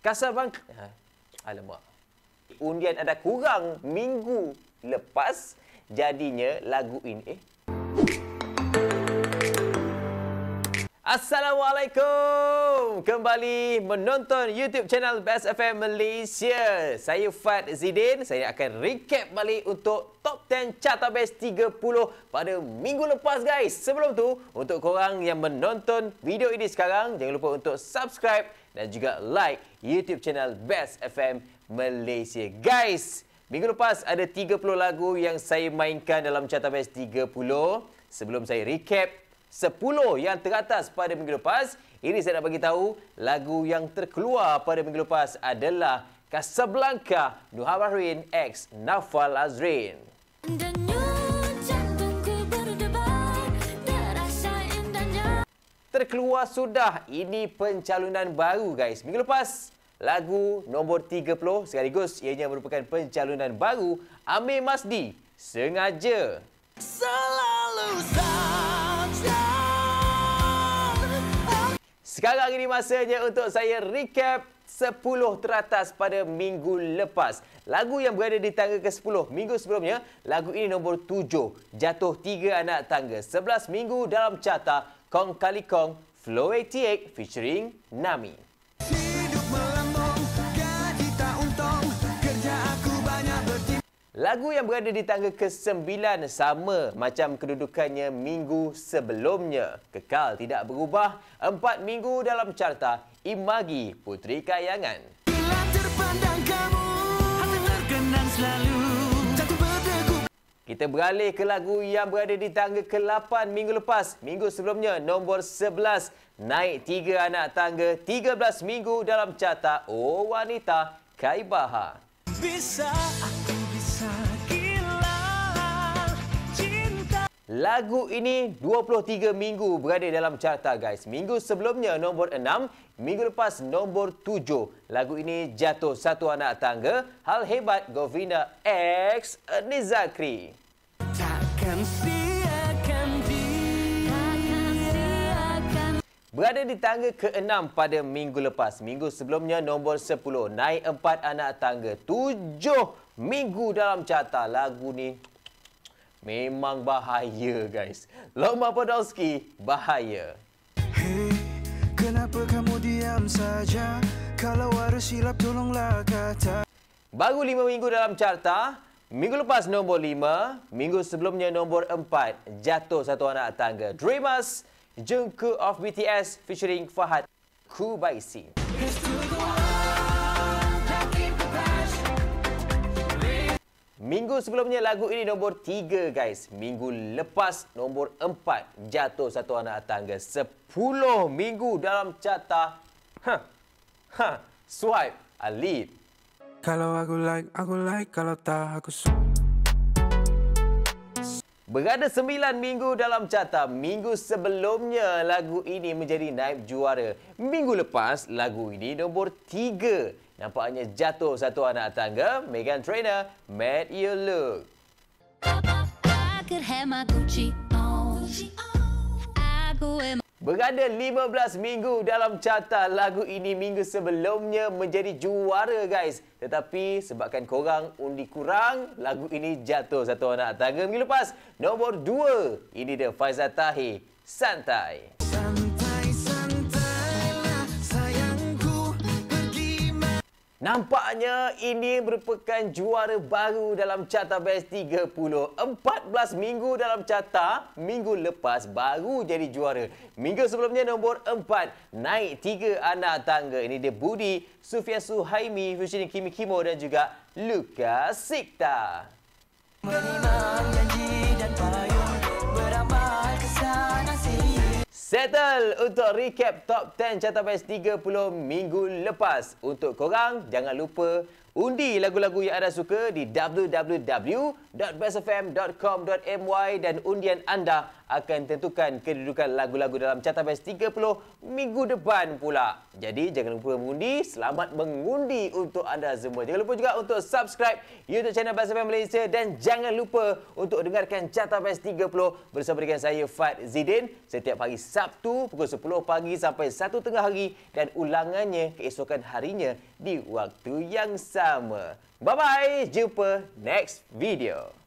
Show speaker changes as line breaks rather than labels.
Casablanca. Alamak. Undian ada kurang minggu lepas, jadinya lagu ini. Assalamualaikum. Kembali menonton YouTube channel Best FM Malaysia. Saya Fad Zidin. Saya akan recap balik untuk Top 10 Carta Best 30 pada minggu lepas, guys. Sebelum tu, untuk korang yang menonton video ini sekarang, jangan lupa untuk subscribe dan juga like YouTube channel Best FM Malaysia. Guys, minggu lepas ada 30 lagu yang saya mainkan dalam Carta Best 30. Sebelum saya recap 10 yang teratas pada minggu lepas, ini saya nak bagi tahu lagu yang terkeluar pada minggu lepas adalah Casablanca, Nuha Bahrain x Naufal Azrin. Terkeluar sudah, ini pencalonan baru, guys. Minggu lepas, lagu nombor 30 sekaligus ianya merupakan pencalonan baru Amir Masdi, Sengaja. Selalu saja. Sekarang ini masanya untuk saya recap 10 teratas pada minggu lepas. Lagu yang berada di tangga ke-10 minggu sebelumnya, lagu ini nombor 7, Jatuh 3 Anak Tangga. 11 minggu dalam carta, Kong Kali Kong, Flow 88 featuring Nami. Lagu yang berada di tangga ke-9 sama macam kedudukannya minggu sebelumnya. Kekal tidak berubah, 4 minggu dalam carta, Imagi, Putri Kayangan. Kita beralih ke lagu yang berada di tangga ke-8 minggu lepas. Minggu sebelumnya, nombor 11, naik 3 anak tangga, 13 minggu dalam carta, Oh Wanita, Kaibaha. Bisa aku lagu ini 23 minggu berada dalam carta, guys. Minggu sebelumnya nombor 6, minggu lepas nombor 7. Lagu ini Jatuh Satu Anak Tangga, Hal Hebat, Govinda x Nizakri. Takkan siakan berada di tangga ke-6 pada minggu lepas. Minggu sebelumnya nombor 10, naik 4 anak tangga, 7 minggu dalam carta. Lagu ni memang bahaya, guys. Loma Podolski, Bahaya.
Hey, kenapa kamu diam saja? Kalau ada silap tolonglah kata.
Baru 5 minggu dalam carta. Minggu lepas nombor 5, minggu sebelumnya nombor 4, Jatuh Satu Anak Tangga. Dreamers, Jungkook of BTS featuring Fahad Kubaisi. Minggu sebelumnya lagu ini nombor 3, guys. Minggu lepas nombor 4, Jatuh Satu Anak Tangga. 10 minggu dalam carta. Swipe, Alip.
Kalau aku like, kalau tak aku
berada 9 minggu dalam carta. Minggu sebelumnya lagu ini menjadi naib juara. Minggu lepas lagu ini nombor 3. Nampaknya Jatuh Satu Anak Tangga, Meghan Trainor, Mad You Look. Berada 15 minggu dalam carta. Lagu ini minggu sebelumnya menjadi juara, guys. Tetapi sebabkan korang undi kurang, lagu ini Jatuh Satu Anak Tangga. Minggu lepas, nombor 2. Ini dia Faizal Tahir, Santai. Nampaknya ini merupakan juara baru dalam carta Best 30. 14 minggu dalam carta, minggu lepas baru jadi juara. Minggu sebelumnya nombor 4, naik 3 anak tangga. Ini dia Budi, Sufian Suhaimi, featuring Kimi Kimo dan juga Luka Sikta. Menimang janji dan payung, beramal kesana sini. Settle untuk recap Top 10 Carta Best 30 minggu lepas. Untuk korang, jangan lupa Undi lagu-lagu yang anda suka di www.bestfm.com.my dan undian anda akan tentukan kedudukan lagu-lagu dalam Carta Best 30 minggu depan pula. Jadi jangan lupa mengundi, selamat mengundi untuk anda semua. Jangan lupa juga untuk subscribe YouTube channel Best FM Malaysia dan jangan lupa untuk dengarkan Carta Best 30 bersama dengan saya Fad Zidin setiap hari Sabtu pukul 10 pagi sampai 1 tengah hari dan ulangannya keesokan harinya di waktu yang sama. Bye-bye. Jumpa next video.